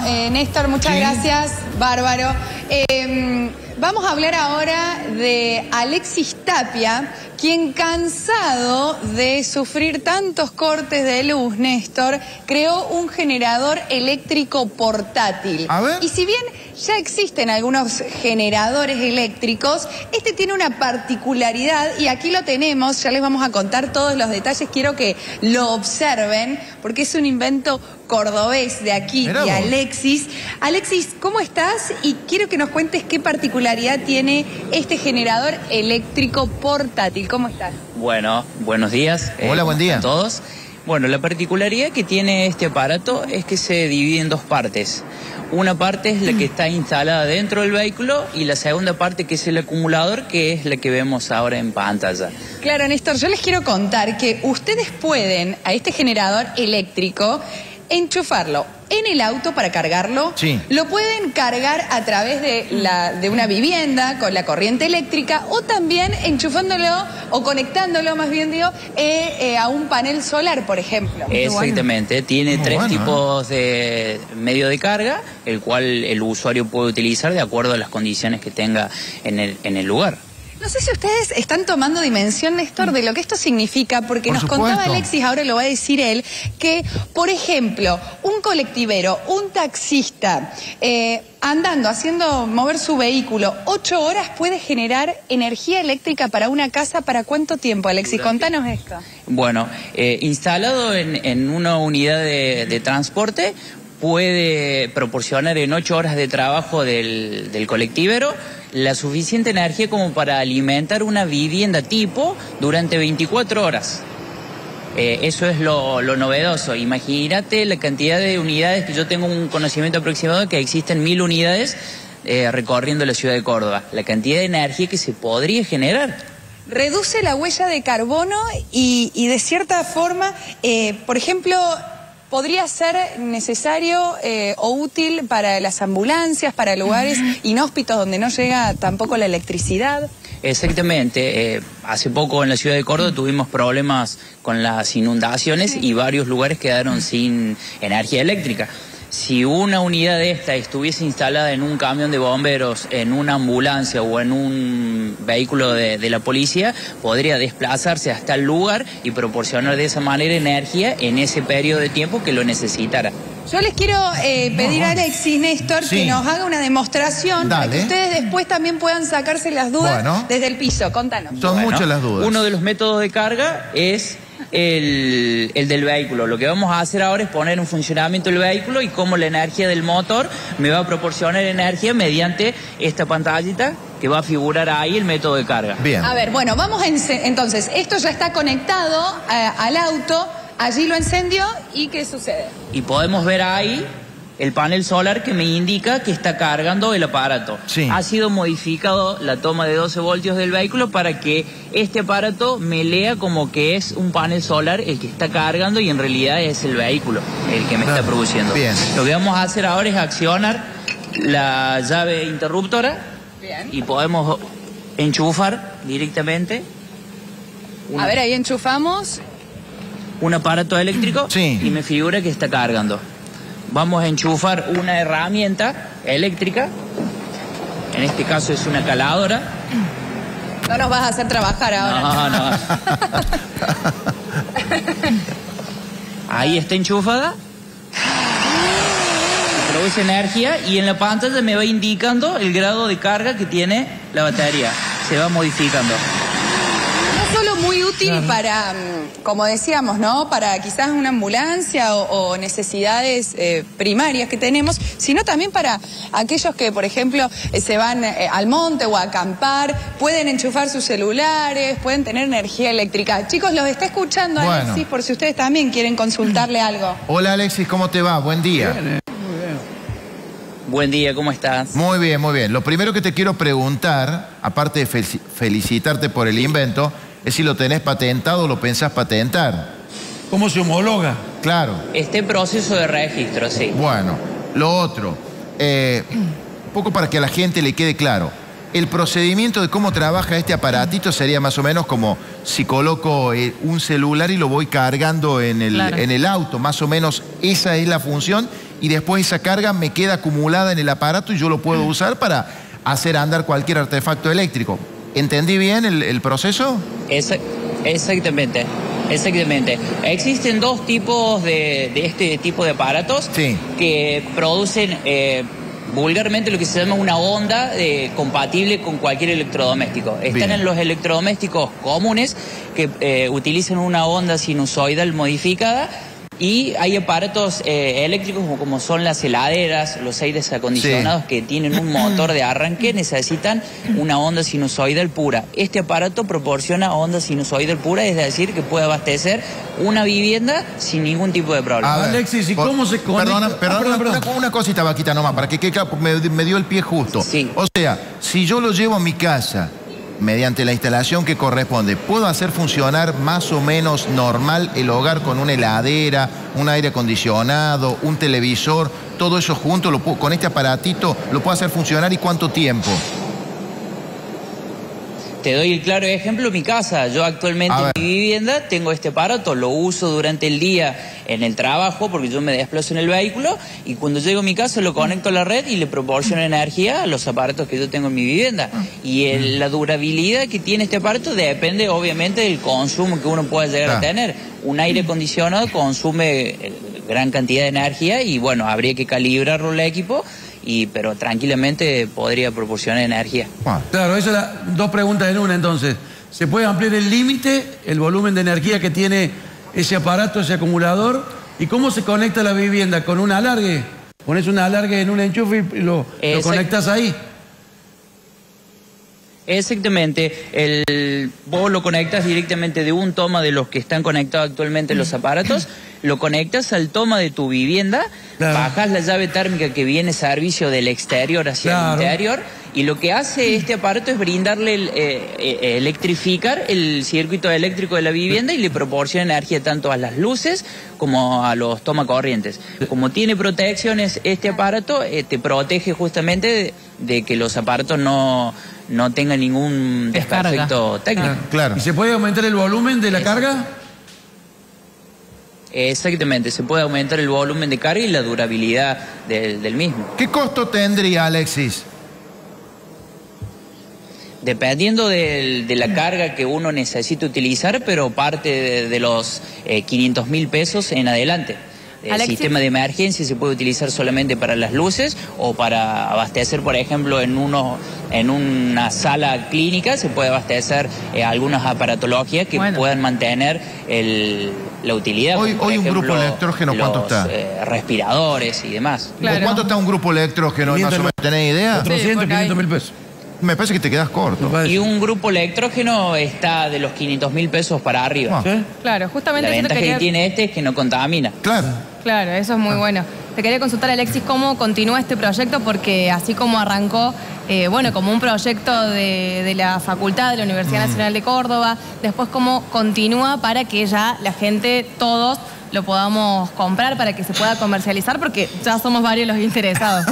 Néstor, muchas gracias. Bárbaro. Vamos a hablar ahora de Alexis Tapia, quien, cansado de sufrir tantos cortes de luz, Néstor, creó un generador eléctrico portátil. A ver. Y si bien ya existen algunos generadores eléctricos, este tiene una particularidad y aquí lo tenemos, ya les vamos a contar todos los detalles, quiero que lo observen porque es un invento cordobés de aquí, de Alexis. Alexis, ¿cómo estás? Y quiero que nos cuentes qué particularidad tiene este generador eléctrico portátil. ¿Cómo estás? Bueno, buenos días. Hola, buen día a todos. Bueno, la particularidad que tiene este aparato es que se divide en dos partes. Una parte es la que está instalada dentro del vehículo y la segunda parte, que es el acumulador, que es la que vemos ahora en pantalla. Claro, Néstor, yo les quiero contar que ustedes pueden a este generador eléctrico enchufarlo en el auto para cargarlo. Sí. Lo pueden cargar a través de una vivienda con la corriente eléctrica o también enchufándolo o conectándolo, más bien digo, a un panel solar, por ejemplo. Exactamente. Tiene tres tipos de medio de carga, el cual el usuario puede utilizar de acuerdo a las condiciones que tenga en el lugar. No sé si ustedes están tomando dimensión, Néstor, de lo que esto significa, porque nos contaba Alexis, ahora lo va a decir él, que, por ejemplo, un colectivero, un taxista, andando, haciendo mover su vehículo 8 horas puede generar energía eléctrica para una casa. ¿Para cuánto tiempo, Alexis? Contanos esto. Bueno, instalado en una unidad de transporte, puede proporcionar en 8 horas de trabajo del colectivero la suficiente energía como para alimentar una vivienda tipo durante 24 horas. Eso es lo novedoso. Imagínate la cantidad de unidades, que yo tengo un conocimiento aproximado que existen 1000 unidades recorriendo la ciudad de Córdoba. La cantidad de energía que se podría generar. Reduce la huella de carbono y de cierta forma, por ejemplo, podría ser necesario o útil para las ambulancias, para lugares inhóspitos donde no llega tampoco la electricidad. Exactamente. Hace poco en la ciudad de Córdoba tuvimos problemas con las inundaciones y varios lugares quedaron sin energía eléctrica. Si una unidad de esta estuviese instalada en un camión de bomberos, en una ambulancia o en un vehículo de la policía, podría desplazarse hasta el lugar y proporcionar de esa manera energía en ese periodo de tiempo que lo necesitara. Yo les quiero pedir a Alexis, Néstor, que nos haga una demostración para que ustedes después también puedan sacarse las dudas desde el piso. Contanos. Son muchas las dudas. Uno de los métodos de carga es el del vehículo. Lo que vamos a hacer ahora es poner en funcionamiento el vehículo y cómo la energía del motor me va a proporcionar energía mediante esta pantallita que va a figurar ahí el método de carga. Bien. A ver, bueno, vamos entonces, esto ya está conectado al auto, allí lo encendió y ¿qué sucede? Y podemos ver ahí el panel solar que me indica que está cargando el aparato. Sí. Ha sido modificado la toma de 12 voltios del vehículo para que este aparato me lea como que es un panel solar el que está cargando y en realidad es el vehículo el que me está produciendo. Bien. Lo que vamos a hacer ahora es accionar la llave interruptora y podemos enchufar directamente. A ver, ahí enchufamos. Un aparato eléctrico y me figura que está cargando. Vamos a enchufar una herramienta eléctrica, en este caso es una caladora. No nos vas a hacer trabajar ahora. No. Ahí está enchufada. Produce energía y en la pantalla me va indicando el grado de carga que tiene la batería. Se va modificando. No solo muy útil para, como decíamos, ¿no? Para quizás una ambulancia o necesidades primarias que tenemos, sino también para aquellos que, por ejemplo, se van al monte o a acampar, pueden enchufar sus celulares, pueden tener energía eléctrica. Chicos, los está escuchando Alexis, por si ustedes también quieren consultarle algo. Hola Alexis, ¿cómo te va? Buen día. Buen día, ¿cómo estás? Muy bien, muy bien. Lo primero que te quiero preguntar, aparte de felicitarte por el invento, es si lo tenés patentado o lo pensás patentar. ¿Cómo se homologa? Claro. Este en proceso de registro, sí. Bueno, lo otro, un poco para que a la gente le quede claro. El procedimiento de cómo trabaja este aparatito sería más o menos como si coloco un celular y lo voy cargando en el auto. Más o menos esa es la función. y después esa carga me queda acumulada en el aparato y yo lo puedo usar para hacer andar cualquier artefacto eléctrico. ¿Entendí bien el proceso? Exactamente. Exactamente. Existen dos tipos de este tipo de aparatos que producen vulgarmente lo que se llama una onda compatible con cualquier electrodoméstico. Están en los electrodomésticos comunes que utilizan una onda sinusoidal modificada. Y hay aparatos eléctricos como son las heladeras, los aires acondicionados que tienen un motor de arranque, necesitan una onda sinusoidal pura. Este aparato proporciona onda sinusoidal pura, es decir, que puede abastecer una vivienda sin ningún tipo de problema. Alexis, ¿y cómo se conecta? Perdona, una cosita, Vaquita, nomás, para que quede claro, me dio el pie justo. Sí. O sea, si yo lo llevo a mi casa mediante la instalación que corresponde, ¿puedo hacer funcionar más o menos normal el hogar con una heladera, un aire acondicionado, un televisor, todo eso junto, con este aparatito, lo puedo hacer funcionar? ¿Y cuánto tiempo? Te doy el claro ejemplo, mi casa. Yo actualmente en mi vivienda tengo este aparato, lo uso durante el día en el trabajo porque yo me desplazo en el vehículo y cuando llego a mi casa lo conecto a la red y le proporciono energía a los aparatos que yo tengo en mi vivienda. Y la durabilidad que tiene este aparato depende obviamente del consumo que uno pueda llegar a tener. Un aire acondicionado consume gran cantidad de energía y bueno, habría que calibrarlo el equipo. Pero tranquilamente podría proporcionar energía. Claro, eso era dos preguntas en una entonces. ¿Se puede ampliar el límite, el volumen de energía que tiene ese aparato, ese acumulador? ¿Y cómo se conecta la vivienda? ¿Con un alargue? ¿Pones un alargue en un enchufe y lo conectas ahí? Exactamente. Vos lo conectas directamente de un toma de los que están conectados actualmente los aparatos, lo conectas al toma de tu vivienda, bajas la llave térmica que viene servicio del exterior hacia el interior, y lo que hace este aparato es brindarle, electrificar el circuito eléctrico de la vivienda y le proporciona energía tanto a las luces como a los tomacorrientes. Como tiene protecciones este aparato, te protege justamente de que los aparatos no tengan ningún desperfecto técnico. Claro. ¿Y se puede aumentar el volumen de la carga? Exactamente, se puede aumentar el volumen de carga y la durabilidad del mismo. ¿Qué costo tendría, Alexis? Dependiendo de la carga que uno necesite utilizar, pero parte de los 500.000 pesos en adelante. El sistema de emergencia se puede utilizar solamente para las luces o para abastecer, por ejemplo, en una sala clínica se puede abastecer algunas aparatologías que puedan mantener la utilidad. Hoy un grupo electrógeno, ¿cuánto está? Respiradores y demás. Claro. ¿Cuánto está un grupo electrógeno? ¿Más o menos tenés idea? 400, 500.000 pesos. Me parece que te quedas corto. Y un grupo electrógeno está de los 500.000 pesos para arriba. ¿Sí? Claro, justamente la ventaja que tiene este es que no contamina. Claro, eso es muy bueno. Te quería consultar, Alexis, cómo continúa este proyecto, porque así como arrancó, como un proyecto de la facultad de la Universidad Nacional de Córdoba, después cómo continúa para que ya la gente, todos, lo podamos comprar, para que se pueda comercializar, porque ya somos varios los interesados.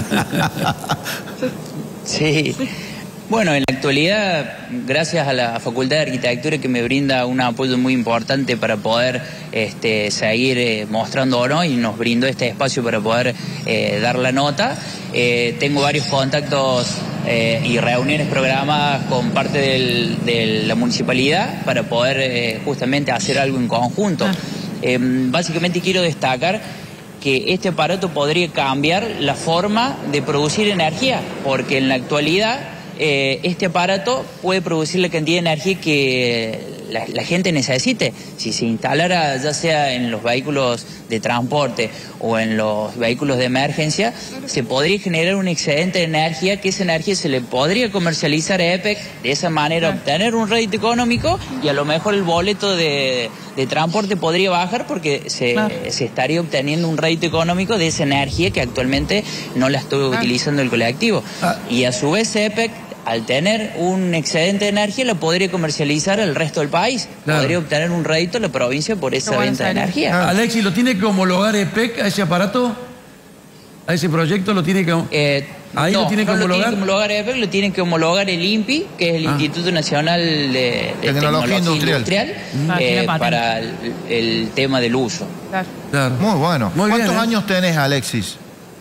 Sí. Bueno, en la actualidad, gracias a la Facultad de Arquitectura que me brinda un apoyo muy importante para poder seguir mostrando y nos brindó este espacio para poder dar la nota. Tengo varios contactos y reuniones programadas con parte de la municipalidad para poder justamente hacer algo en conjunto. Básicamente quiero destacar que este aparato podría cambiar la forma de producir energía, porque en la actualidad este aparato puede producir la cantidad de energía que la gente necesite. Si se instalara ya sea en los vehículos de transporte o en los vehículos de emergencia, se podría generar un excedente de energía, que esa energía se le podría comercializar a EPEC, de esa manera obtener un rédito económico y a lo mejor el boleto de transporte podría bajar porque se estaría obteniendo un rédito económico de esa energía que actualmente no la está utilizando el colectivo. Y a su vez EPEC, al tener un excedente de energía, lo podría comercializar al resto del país. Podría obtener un rédito a la provincia por esa venta de energía. Alexis, ¿lo tiene que homologar EPEC a ese aparato? ¿A ese proyecto lo tiene que...? Ahí no, lo tienen que no lo homologar. tiene que homologar EPEC, lo tiene que homologar el INPI, que es el Instituto Nacional de Tecnología Industrial. Tiene patente. Para el tema del uso. Claro. Claro. Muy bueno. Muy ¿Cuántos bien, años tenés, Alexis?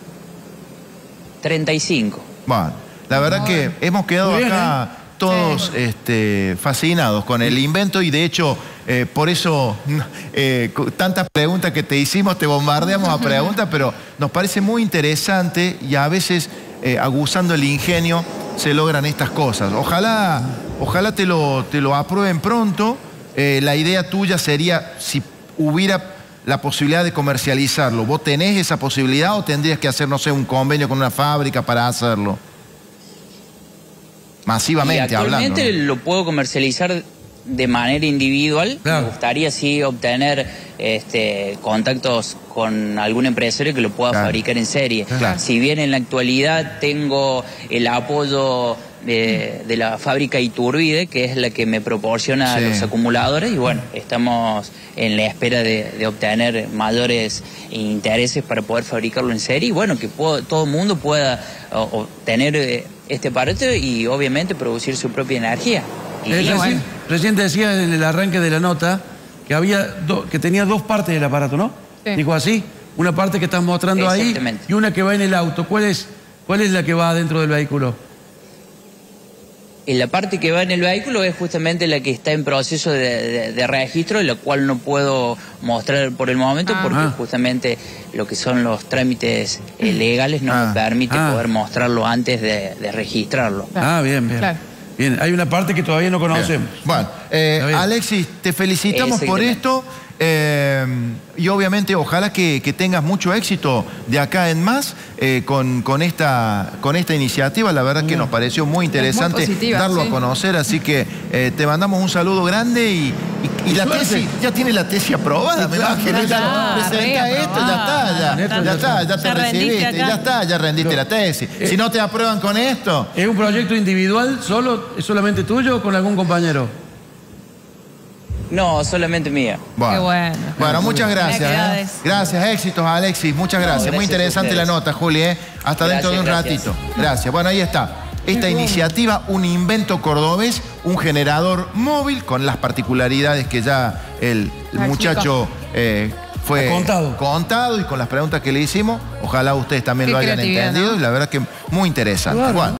35. Bueno, la verdad que hemos quedado Muy bien, acá todos fascinados con el invento y de hecho por eso tantas preguntas que te hicimos, te bombardeamos a preguntas, pero nos parece muy interesante y a veces aguzando el ingenio se logran estas cosas. Ojalá te lo aprueben pronto. La idea tuya sería si hubiera la posibilidad de comercializarlo. ¿Vos tenés esa posibilidad o tendrías que hacer, no sé, un convenio con una fábrica para hacerlo? Masivamente Y actualmente hablando, ¿no? lo puedo comercializar de manera individual. Claro. Me gustaría sí obtener contactos con algún empresario que lo pueda Claro. fabricar en serie. Claro. Si bien en la actualidad tengo el apoyo de la fábrica Iturbide, que es la que me proporciona Sí. los acumuladores, y bueno, estamos en la espera de obtener mayores intereses para poder fabricarlo en serie y bueno, que todo el mundo pueda obtener este aparato y obviamente producir su propia energía. Y Recién te decía en el arranque de la nota que tenía dos partes del aparato, ¿no? Sí. Dijo así, una parte que estás mostrando ahí Exactamente. y una que va en el auto. ¿Cuál es la que va dentro del vehículo? La parte que va en el vehículo es justamente la que está en proceso de registro, la cual no puedo mostrar por el momento porque justamente lo que son los trámites legales no me permite poder mostrarlo antes de registrarlo. Ah, bien, bien. Claro. Bien, hay una parte que todavía no conocemos. Bueno, bien. Alexis, te felicitamos por esto y obviamente ojalá que tengas mucho éxito de acá en más con esta iniciativa. La verdad que nos pareció muy interesante positiva, darlo sí. a conocer, así que te mandamos un saludo grande y la suerte. tesis, ya tiene la tesis aprobada, me imagino. Ya presenta esto, ya te Ya rendiste recibiste, acá. ya rendiste la tesis. Si no te aprueban con esto... ¿Es un proyecto individual es solamente tuyo o con algún compañero? No, solamente mía. Qué bueno. Bueno, muchas gracias. Felicidades. Gracias, éxitos, Alexis. Muchas gracias. gracias Muy a interesante la ustedes. nota, Juli. Hasta dentro de un Gracias. ratito. Gracias. Bueno, ahí está. Esta iniciativa, un invento cordobés, un generador móvil con las particularidades que ya el muchacho fue contado y con las preguntas que le hicimos. Ojalá ustedes también Qué lo hayan creatividad, entendido ¿no? y la verdad que muy interesante. Claro. Bueno.